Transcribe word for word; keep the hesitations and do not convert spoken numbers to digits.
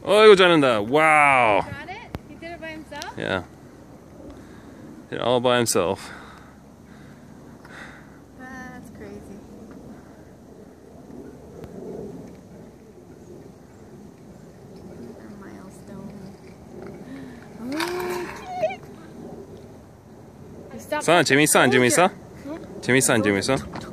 어이구 잘한다. 와우. Got it? He did it by himself? Yeah. Did it all by himself. That's crazy. Our milestone. Okay. Stop. 선 재밌어 안 재밌어? 재밌어 안 재밌어?